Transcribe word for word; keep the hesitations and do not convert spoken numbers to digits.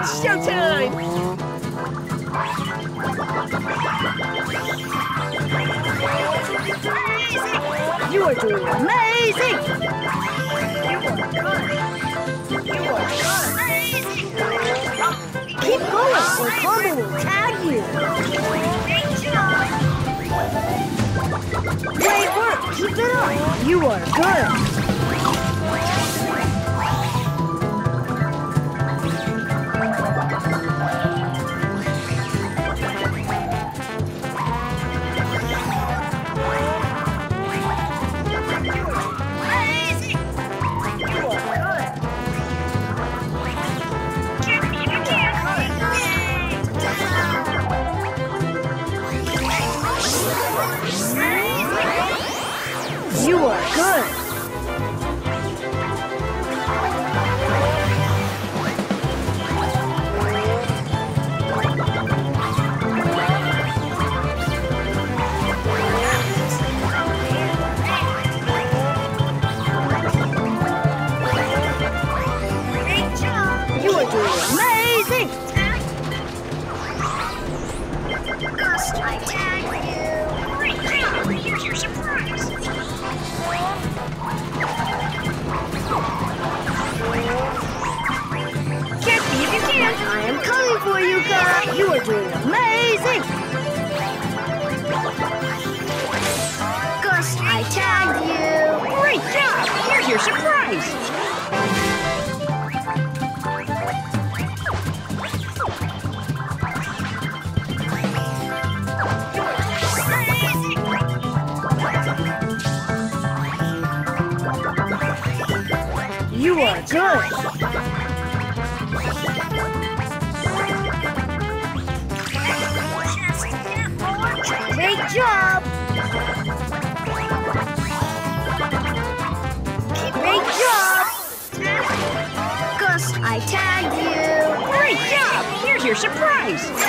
It's showtime! You are doing amazing! You are good! You are good! Amazing! Keep going, or Combo will tag you! Great work! Keep it up! You are good! You are good! You are doing amazing! Gust, I tag you! Great job! Here's your surprise! Catch me if you can! I am coming for you, Gus! You are doing amazing! Gust, I tagged you! Great job! Here's your surprise! You are good! Great job! Great job! Gust, I tagged you! Great job! Here's your surprise!